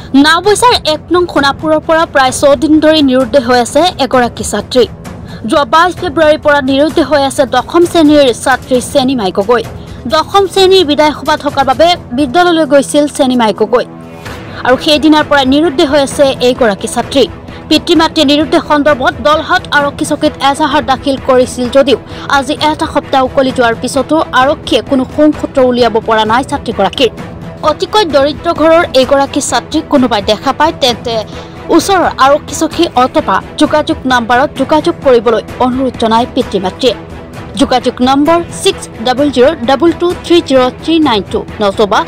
নাওবৈচাৰ ১ নং সোণাপুৰৰ পৰা প্ৰায় ৬ দিন ধৰি নিৰুদ্দেশ হৈ আছে এগৰাকী ছাত্ৰী। যোৱা ২২ ফেব্ৰুৱাৰীৰ পৰা নিৰুদ্দেশ হৈ আছে ১০ম শ্ৰেণীৰ ছাত্ৰী চেনিমাই গগৈ। ১০ম শ্ৰেণীৰ বিদায় সভা থকাৰ বাবে বিদ্যালয়লৈ গৈছিল চেনিমাই গগৈ আৰু সেইদিনাৰ পৰা নিৰুদ্দেশ হৈ আছে এইগৰাকী ছাত্ৰী। পিতৃ মাতৃয়ে নিৰুদ্দেশ সন্দৰ্ভত দলহাট আৰক্ষী চকীত এজাহাৰ দাখিল কৰিছিল যদিও আজি এটা সপ্তাহ উকলি যোৱাৰ পিছতো আৰক্ষীয়ে কোনো সংসূত্ৰ উলিয়াব পৰা নাই ছাত্ৰীগৰাকীৰ। অতিকৈ দৰিদ্ৰ ঘৰৰ এইগৰাকী ছাত্ৰীক কোনোবাই দেখা পায় তেন্তে ওচৰৰ আৰক্ষী চকী অথবা যোগাযোগ নম্বৰত যোগাযোগ কৰিবলৈ অনুৰোধ জনায় পিতৃ মাতৃয়ে। যোগাযোগ নম্বৰ 6000223039 নতুবা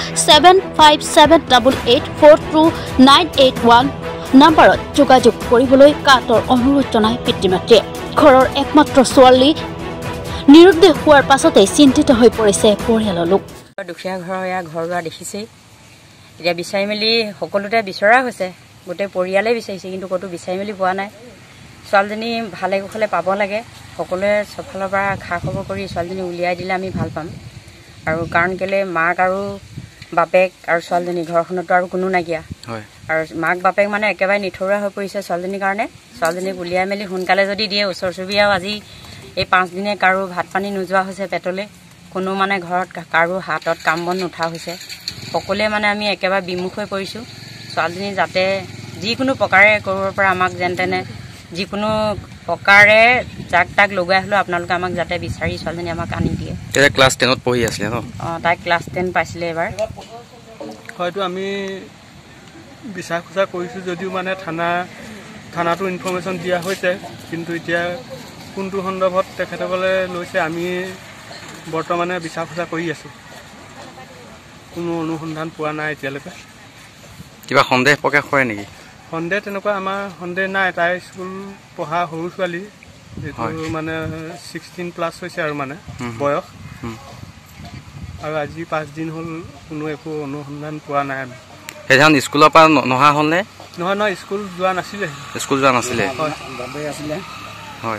7578842981 নম্বৰত যোগাযোগ কৰিবলৈ কাটৰ অনুৰোধ জনায় পিতৃ মাতৃয়ে। ঘৰৰ একমাত্ৰ ছোৱালী নিৰুদ্দেশ হোৱাৰ পাছতে চিন্তিত হৈ পৰিছে পৰিয়ালৰ লোক। দুখীয়া ঘৰৰ ঘৰ দুৱাৰ দেখিছেই, এতিয়া বিচাৰি মেলি সকলোতে বিচৰা হৈছে, গোটেই পৰিয়ালেই বিচাৰিছে কিন্তু ক'তো বিচাৰি মেলি পোৱা নাই। ছোৱালীজনী ভালে কুশলে পাব লাগে, সকলোৱে চবফালৰ পৰা খা খবৰ কৰি ছোৱালীজনী উলিয়াই দিলে আমি ভাল পাম। আৰু কাৰণ কেলে মাক আৰু বাপেক আৰু ছোৱালীজনী ঘৰখনতো আৰু কোনো নাইকিয়া, আৰু মাক বাপেক মানে একেবাৰে নিথৰুৱা হৈ পৰিছে ছোৱালীজনীৰ কাৰণে। ছোৱালীজনীক উলিয়াই মেলি সোনকালে যদি দিয়ে, ওচৰ চুবুৰীয়াও আজি এই 5 দিনে কাৰো ভাত পানী নোযোৱা হৈছে পেটলৈ, কোনো মানে ঘৰত কাৰো হাতত কাম বন নুঠা হৈছে, সকলোৱে মানে আমি একেবাৰে বিমুখ হৈ পৰিছোঁ। ছোৱালীজনী যাতে যিকোনো প্ৰকাৰে কৰিব পৰা আমাক যেন তেনে যিকোনো প্ৰকাৰে যাক তাক লগাই হ'লেও আপোনালোকে আমাক যাতে বিচাৰি ছোৱালীজনী আমাক আনি দিয়ে। ক্লাছ 10ত পঢ়ি আছিলে ন? তাই ক্লাছ 10 পাইছিলে এবাৰ। হয়তো আমি বিচাৰ খোজা কৰিছোঁ যদিও মানে থানাটো ইনফৰ্মেশ্যন দিয়া হৈছে, কিন্তু এতিয়া কোনটো সন্দৰ্ভত তেখেতসকলে লৈছে আমি বৰ্তমানে বিচাৰ খোজা কৰি আছোঁ। কোনো অনুসন্ধান পোৱা নাই এতিয়ালৈকে। কিবা সন্দেহ প্ৰকাশ কৰে নেকি? সন্দেহ তেনেকুৱা আমাৰ সন্দেহ নাই। তাই স্কুল পঢ়া সৰু ছোৱালী, যিটো মানে 16+ হৈছে আৰু মানে বয়স, আৰু আজি 5 দিন হ'ল কোনো একো অনুসন্ধান পোৱা নাই। সেইদিনাখন স্কুলৰ পৰা নহা হ'লনে? নহয়, স্কুল যোৱা নাছিলে। স্কুল যোৱা নাছিলে? হয়।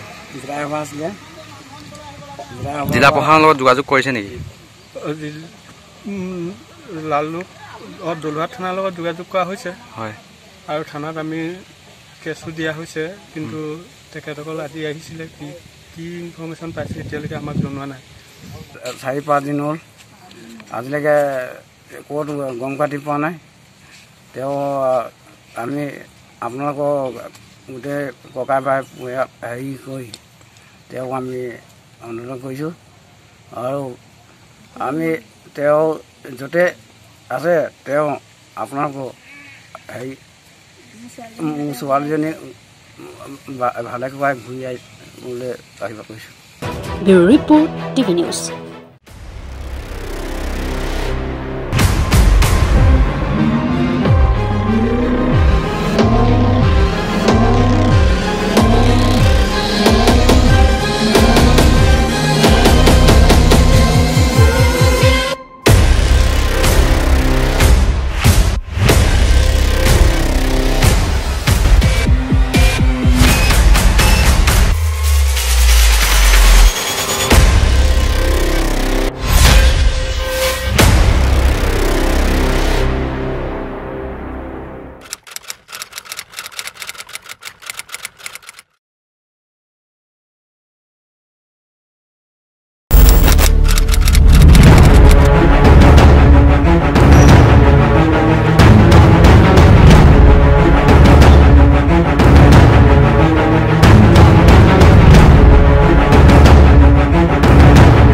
জিলা প্ৰশাসনৰ লগত যোগাযোগ কৰিছে নেকি? দলুহাট থানাৰ লগত যোগাযোগ কৰা হৈছে। হয়। আৰু থানাত আমি কেছো দিয়া হৈছে, কিন্তু তেখেতসকল আজি আহিছিলে, কি ইনফৰ্মেশ্যন পাইছে এতিয়ালৈকে আমাক জনোৱা নাই। 4-5 দিন হ'ল, আজিলৈকে ক'তো গম কাটি পোৱা নাই। তেওঁ আমি আপোনালোকৰ গোটেই ককাই ভাই হেৰি কৰি তেওঁক আমি অনুৰোধ কৰিছোঁ, আৰু আমি তেওঁ য'তে আছে তেওঁ আপোনালোকৰ হেৰি ছোৱালীজনী ভালে কুশলে ঘূৰি আহিবলৈ আহিব কৈছোঁ। Bureau report, TV news.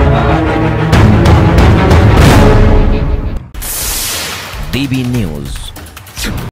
DB News.